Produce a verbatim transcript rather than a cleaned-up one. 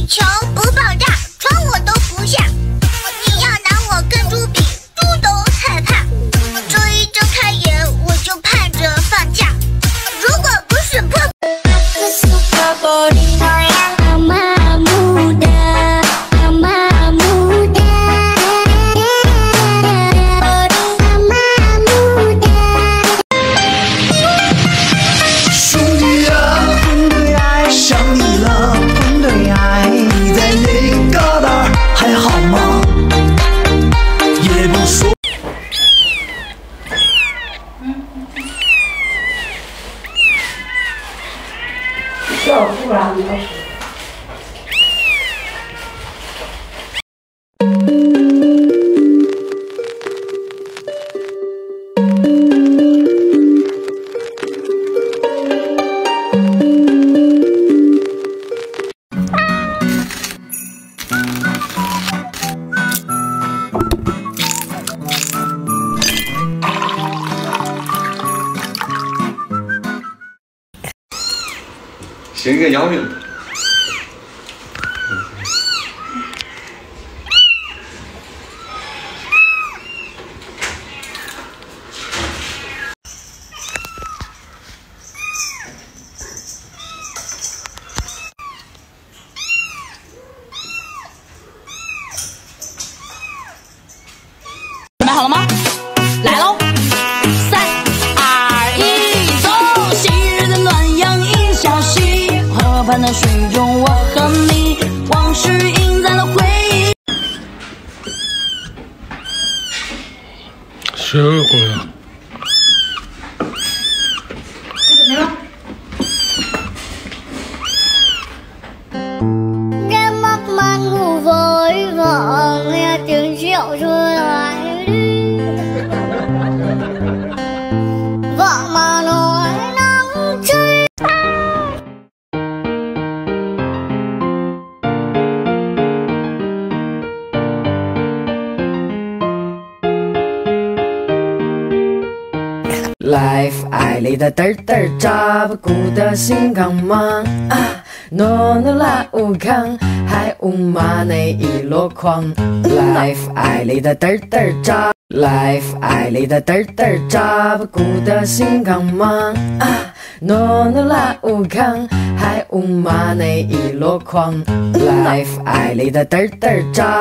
地球不爆炸，床我都不下。你要拿我跟猪比，猪都害怕。这一睁开眼，我就盼着放假。如果不是破。 要不然呢？ 先给姚明。 准备好了吗？来喽！三二一，走！昔日的暖阳映小溪。 河畔的水中，我和你，往事印在了回忆。 谁回来了？ 没了。 Đêm mắt man ngủ với vợ nghe tiếng rượu rơi lại đi. Vợ mà nói nắng chi. Life 爱里的嘚嘚扎不顾的心刚忙啊，诺诺拉乌康，还乌马内一箩筐。Life 爱里的嘚嘚扎 ，Life 爱里的嘚嘚扎不顾的心刚忙啊，诺诺拉乌康，还乌马内一箩筐。Life 爱里的嘚嘚扎。